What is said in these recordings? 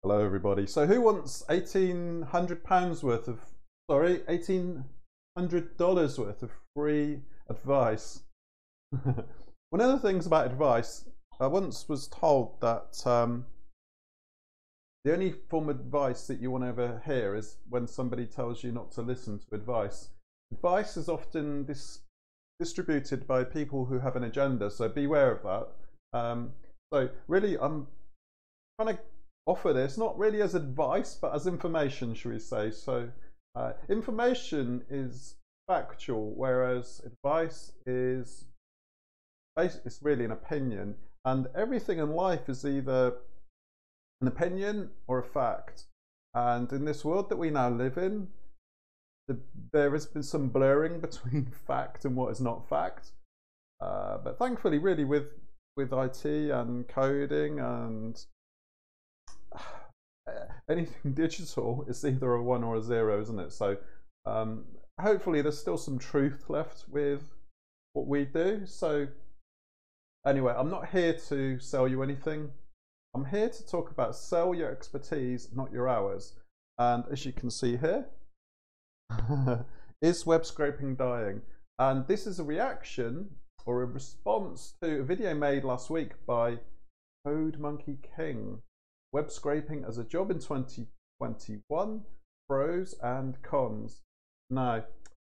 Hello everybody. So who wants £1,800 worth of, sorry, $1,800 worth of free advice? One of the things about advice, I once was told that the only form of advice that you want to ever hear is when somebody tells you not to listen to advice. Advice is often distributed by people who have an agenda, so beware of that. So really, I'm trying to offer this not really as advice but as information, should we say. So information is factual, whereas advice is it's really an opinion, and everything in life is either an opinion or a fact. And in this world that we now live in, there has been some blurring between fact and what is not fact, but thankfully really with IT and coding and anything digital, it's either a 1 or a 0, isn't it? So hopefully there's still some truth left with what we do. So anyway, I'm not here to sell you anything. I'm here to talk about sell your expertise, not your hours. And as you can see here, is web scraping dying? And this is a reaction or a response to a video made last week by Code Monkey King. Web scraping as a job in 2021, pros and cons. Now,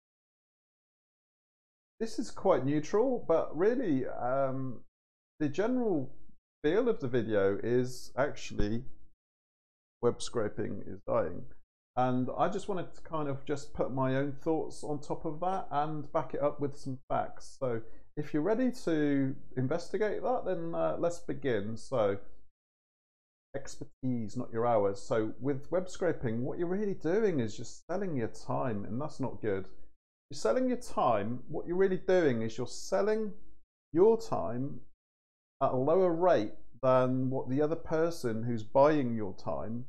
this is quite neutral, but really the general feel of the video is actually web scraping is dying. And I just wanted to kind of just put my own thoughts on top of that and back it up with some facts. So if you're ready to investigate that, then let's begin. So expertise, not your hours. So with web scraping, what you're really doing is just selling your time, and that's not good. You're selling your time. What you're really doing is you're selling your time at a lower rate than what the other person who's buying your time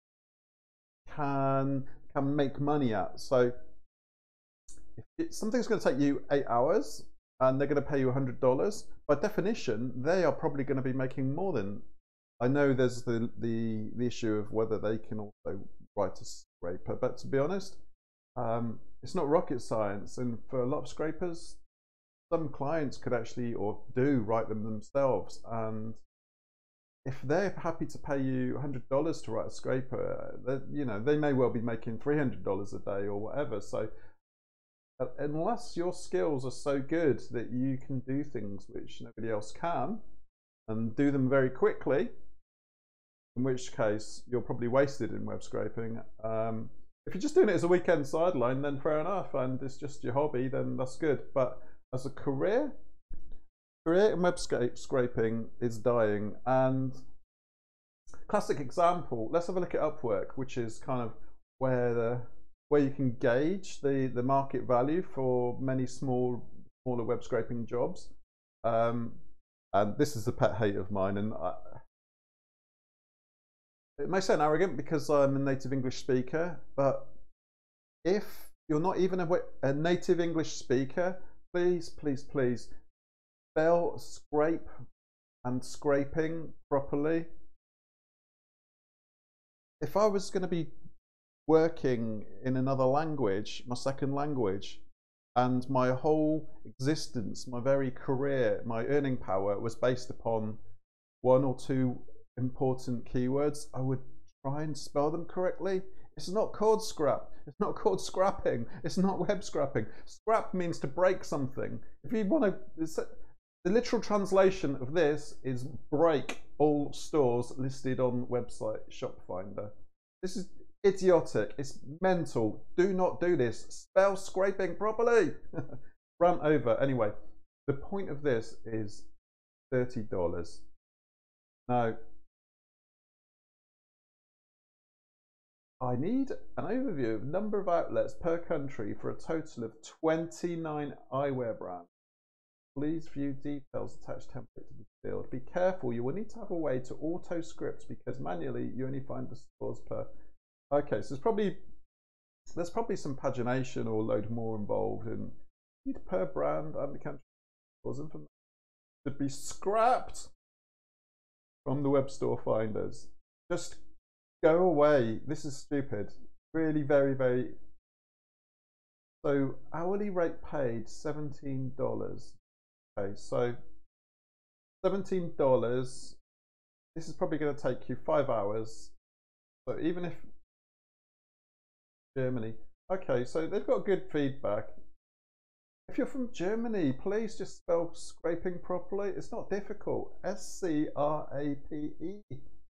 can make money at. So if something's going to take you 8 hours and they're going to pay you $100, by definition they are probably going to be making more than. I know there's the issue of whether they can also write a scraper, but to be honest, it's not rocket science. And for a lot of scrapers, some clients could actually or do write them themselves. And if they're happy to pay you $100 to write a scraper, they may well be making $300 a day or whatever. So unless your skills are so good that you can do things which nobody else can and do them very quickly, in which case you're probably wasted in web scraping. If you're just doing it as a weekend sideline, then fair enough, and it's just your hobby, then that's good. But as a career in web scraping is dying. And classic example, let's have a look at Upwork, which is kind of where you can gauge the market value for many smaller web scraping jobs. And this is a pet hate of mine, and it may sound arrogant because I'm a native English speaker, but if you're not even a native English speaker, please, please, please spell scrape and scraping properly. If I was going to be working in another language, my second language, and my whole existence, my very career, my earning power was based upon 1 or 2 important keywords, I would try and spell them correctly. It's not called scrap. It's not called scrapping. It's not web scrapping. Scrap means to break something. If you want to, the literal translation of this is break all stores listed on website shop finder. This is idiotic. It's mental. Do not do this. Spell scraping properly. Run over. Anyway, the point of this is $30. Now, I need an overview of number of outlets per country for a total of 29 eyewear brands. Please view details, attached template to be filled. Be careful, you will need to have a way to auto script because manually you only find the stores per. Okay, so there's probably some pagination or a load more involved in per brand and the country stores information to be scrapped from the web store finders. Just Go away. This is stupid. Really, very, very. So hourly rate paid $17. Okay, so $17. This is probably going to take you 5 hours. So even if Germany, okay, so they've got good feedback. If you're from Germany, please just spell scraping properly. It's not difficult. SCRAPE.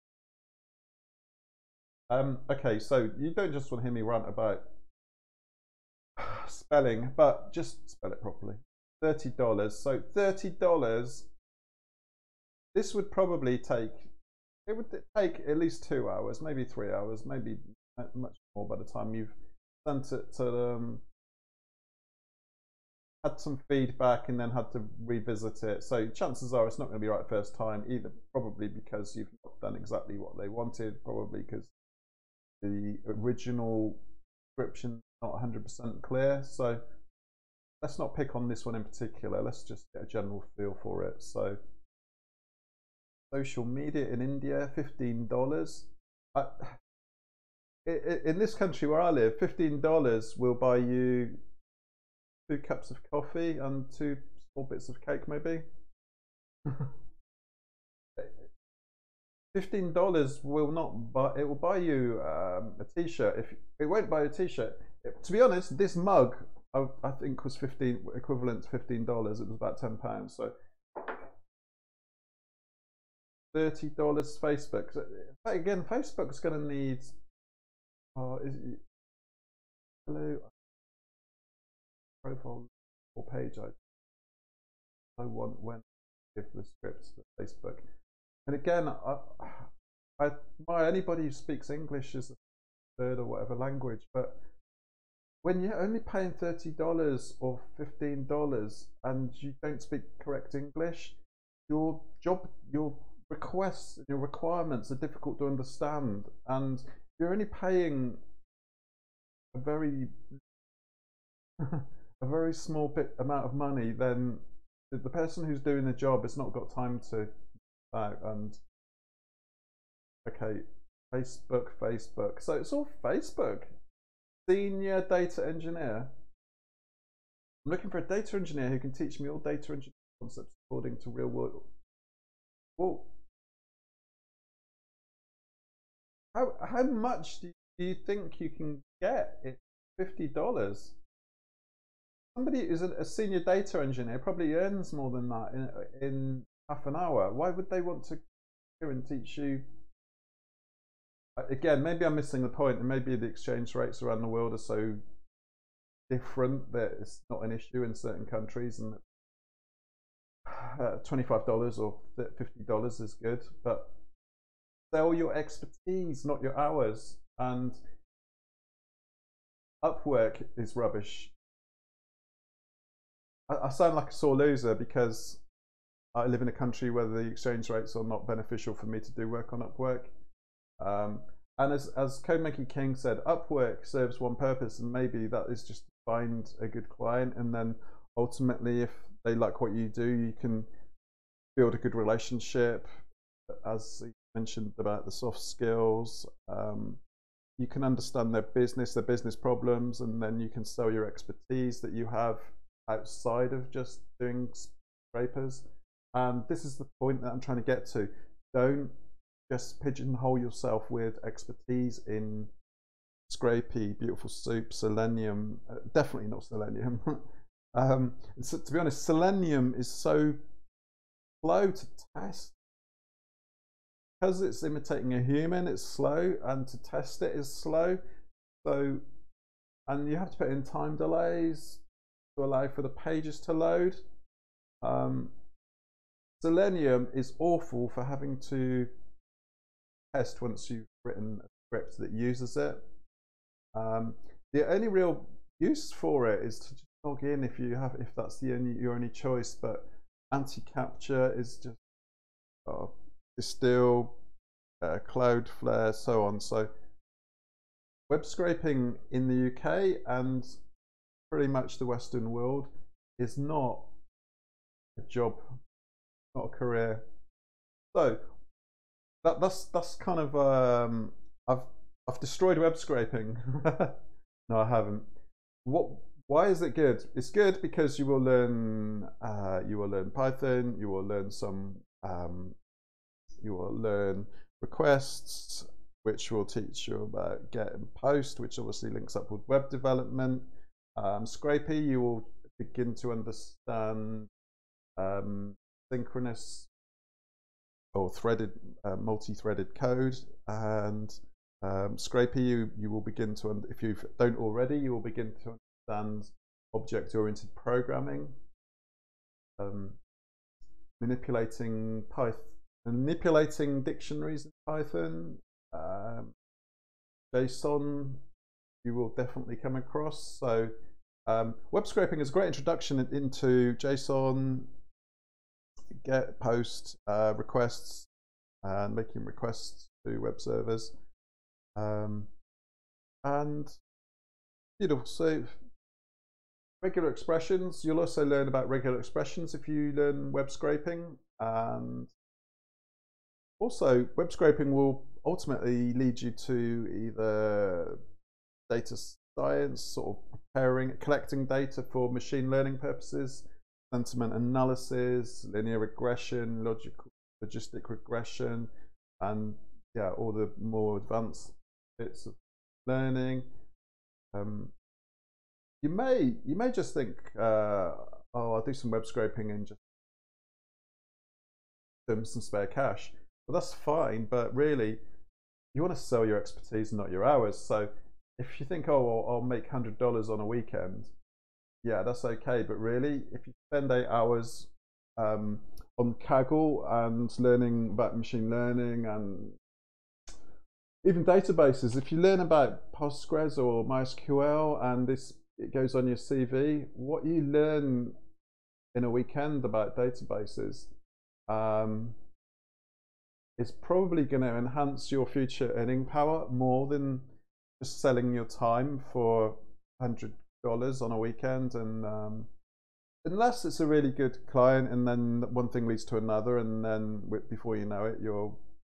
Okay, so you don't just want to hear me rant about spelling, but just spell it properly. $30. So $30. This would probably take. It would take at least 2 hours, maybe 3 hours, maybe much more by the time you've sent it to them, had some feedback, and then had to revisit it. So chances are it's not going to be right first time either, probably because you've not done exactly what they wanted, probably because the original description is not 100% clear. So let's not pick on this one in particular. Let's just get a general feel for it. So social media in India, $15. In this country where I live, $15 will buy you 2 cups of coffee and 2 small bits of cake, maybe. $15 will not buy. It will buy you a T-shirt. If it won't buy a T-shirt, to be honest, this mug I think was equivalent to $15. It was about £10. So $30 Facebook. Again, Facebook's going to need. Hello, profile or page. I want when I give the scripts to Facebook. And again, anybody who speaks English is a third or whatever language, but when you're only paying $30 or $15 and you don't speak correct English, your requests, your requirements are difficult to understand, and you're only paying a very a very small amount of money, then the person who's doing the job has not got time to out. And okay, Facebook. So it's all Facebook. Senior data engineer. I'm looking for a data engineer who can teach me all data engineering concepts according to real world. Well, how much do you think you can get? It's $50. Somebody who's a senior data engineer probably earns more than that in half an hour. Why would they want to hear and teach you? Again, maybe I'm missing the point, and maybe the exchange rates around the world are so different that it's not an issue in certain countries, and $25 or $50 is good. But sell your expertise, not your hours. And Upwork is rubbish. I sound like a sore loser because I live in a country where the exchange rates are not beneficial for me to do work on Upwork. And as Codemaking King said, Upwork serves one purpose, and maybe that is just to find a good client, and then ultimately, if they like what you do, you can build a good relationship. As you mentioned about the soft skills, you can understand their business problems, and then you can sell your expertise that you have outside of just doing scrapers. And this is the point that I'm trying to get to. Don't just pigeonhole yourself with expertise in Scrapey, Beautiful Soup, Selenium. Definitely not Selenium. So, to be honest, Selenium is so slow to test. Because it's imitating a human, it's slow, and to test it is slow. So, and you have to put in time delays to allow for the pages to load. Selenium is awful for having to test once you've written a script that uses it. The only real use for it is to just log in if that's your only choice. But anti-capture is just Distill, Cloudflare, so on. So web scraping in the UK and pretty much the Western world is not a job, not a career. So that's kind of I've I've destroyed web scraping. No, I haven't. What? Why is it good? It's good because you will learn Python. You will learn some. You will learn requests, which will teach you about get and post, which obviously links up with web development. Scrapey, you will begin to understand synchronous or threaded, multi-threaded code, and Scrapey, you will begin to, if you don't already, you will begin to understand object-oriented programming, manipulating dictionaries in Python, JSON. You will definitely come across. So web scraping is a great introduction into JSON, get, post, requests, and making requests to web servers. And so regular expressions, you'll also learn about regular expressions if you learn web scraping. And also web scraping will ultimately lead you to either data science, sort of collecting data for machine learning purposes, sentiment analysis, linear regression, logistic regression, and yeah, all the more advanced bits of learning. You may just think, oh, I'll do some web scraping and just earn some spare cash. Well, that's fine, but really, you want to sell your expertise, not your hours. So if you think, oh, well, I'll make $100 on a weekend, yeah, that's okay. But really, if you spend 8 hours on Kaggle and learning about machine learning and even databases, if you learn about Postgres or MySQL and it goes on your CV, what you learn in a weekend about databases is probably going to enhance your future earning power more than just selling your time for $100 on a weekend. And unless it's a really good client, and then one thing leads to another, and then before you know it, you're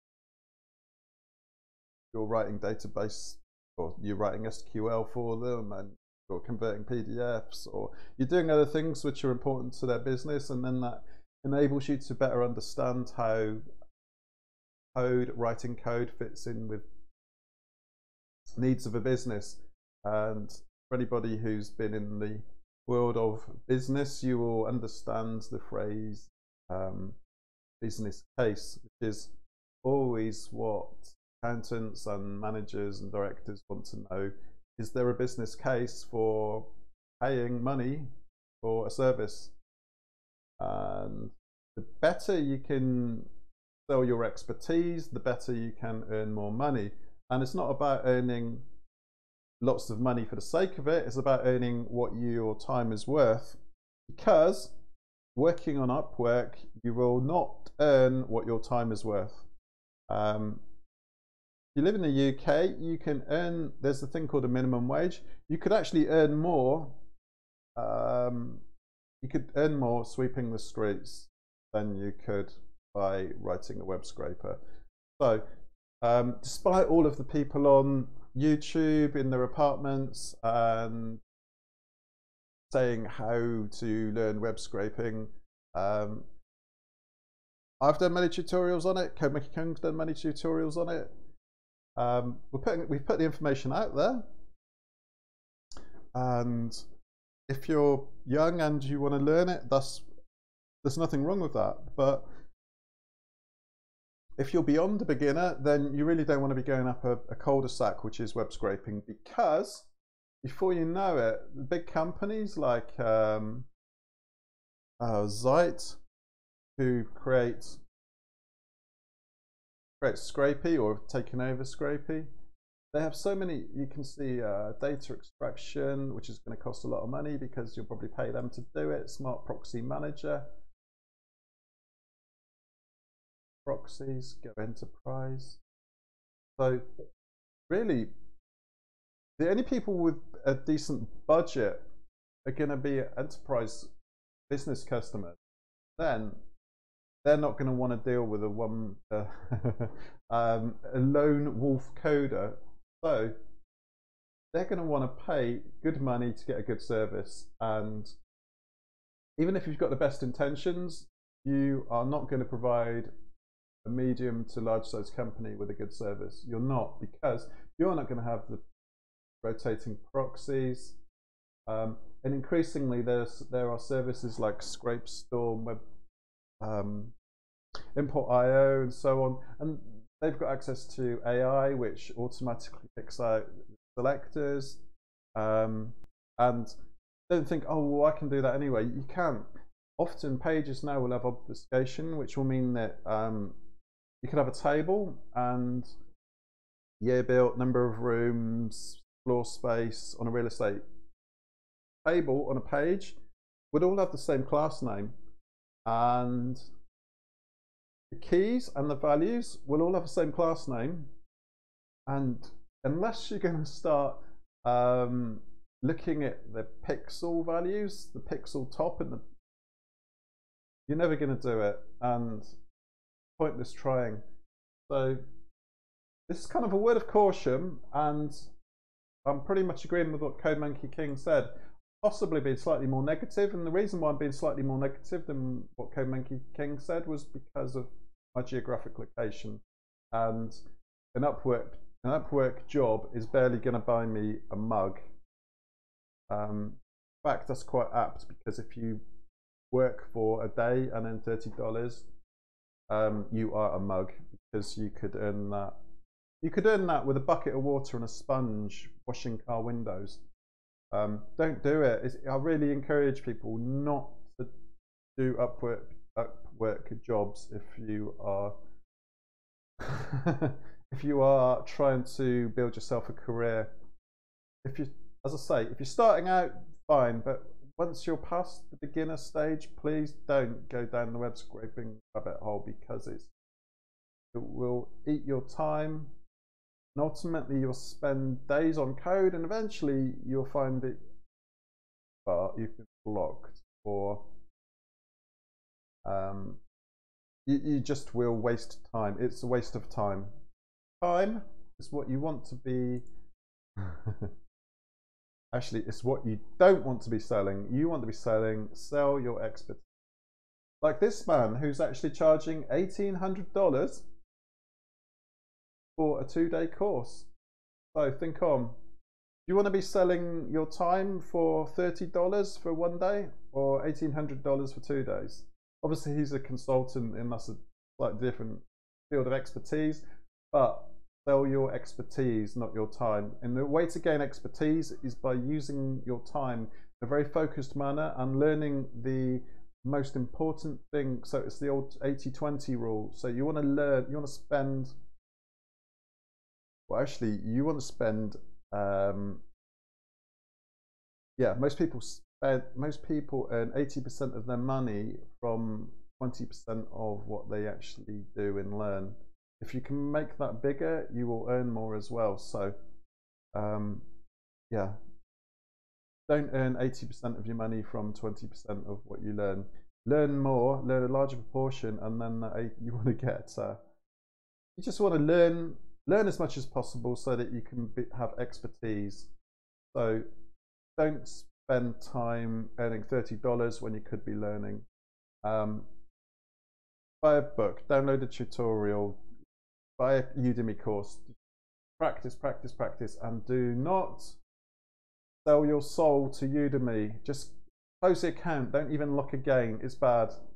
writing database, or you're writing SQL for them, and you're converting PDFs, or you're doing other things which are important to their business, and then that enables you to better understand how writing code fits in with needs of a business. And for anybody who's been in the world of business, you will understand the phrase business case, which is always what accountants and managers and directors want to know. Is there a business case for paying money for a service? And the better you can sell your expertise, the better you can earn more money. And it's not about earning lots of money for the sake of it. It's about earning what your time is worth, because working on Upwork, you will not earn what your time is worth. If you live in the UK, you can earn, there's a thing called a minimum wage. You could actually earn more. You could earn more sweeping the streets than you could by writing a web scraper. So despite all of the people on YouTube in their apartments and saying how to learn web scraping, I've done many tutorials on it. CodeMaker Kung's done many tutorials on it. We've put the information out there, and if you're young and you want to learn it, there's nothing wrong with that. But if you're beyond a beginner, then you really don't want to be going up a cul-de-sac, which is web scraping, because before you know it, the big companies like Zeit, who create Scrapey or have taken over Scrapey, they have so many. You can see data extraction, which is going to cost a lot of money because you'll probably pay them to do it. Smart Proxy Manager, Proxies, Go Enterprise. So really, the only people with a decent budget are going to be enterprise business customers. Then they're not going to want to deal with a lone wolf coder. So they're going to want to pay good money to get a good service. And even if you've got the best intentions, you are not going to provide a medium to large size company with a good service. You're not, because you're not going to have the rotating proxies. And increasingly, there are services like ScrapeStorm, Web Import.io, and so on, and they've got access to AI, which automatically picks out selectors. And don't think, oh, well, I can do that anyway. You can't. Often pages now will have obfuscation, which will mean that you could have a table and year built, number of rooms, floor space on a real estate table on a page would all have the same class name, and the keys and the values will all have the same class name. And unless you're going to start looking at the pixel values, the pixel top, and you're never going to do it, and pointless trying. So this is kind of a word of caution, and I'm pretty much agreeing with what CodeMonkey King said, possibly being slightly more negative. And the reason why I'm being slightly more negative than what CodeMonkey King said was because of my geographic location. And an Upwork job is barely going to buy me a mug. In fact, that's quite apt, because if you work for a day and then $30, you are a mug, because you could earn that. You could earn that with a bucket of water and a sponge washing car windows. Don't do it. I really encourage people not to do Upwork jobs if you are if you are trying to build yourself a career. If you, as I say, if you're starting out, fine, but once you're past the beginner stage, please don't go down the web scraping rabbit hole, because it will eat your time, and ultimately you'll spend days on code, and eventually you'll find that you've been blocked, or you just will waste time. It's a waste of time. Time is what you want to be. Actually, it's what you don't want to be selling. You want to be selling, sell your expertise. Like this man who's actually charging $1,800 for a 2-day course. So think on. Do you want to be selling your time for $30 for 1 day, or $1,800 for 2 days? Obviously, he's a consultant, and that's a slightly different field of expertise, but sell your expertise, not your time. And the way to gain expertise is by using your time in a very focused manner and learning the most important thing. So it's the old 80-20 rule. So you want to learn, you want to spend, well, actually, you want to spend, yeah, most people earn 80% of their money from 20% of what they actually do and learn. If you can make that bigger, you will earn more as well. So, yeah, don't earn 80% of your money from 20% of what you learn. Learn more, learn a larger proportion, and then you want to get. You just want to learn as much as possible so that you can have expertise. So, don't spend time earning $30 when you could be learning. Buy a book, download a tutorial, buy a Udemy course, practice, practice, practice, and do not sell your soul to Udemy. Just close the account, don't even look again, it's bad.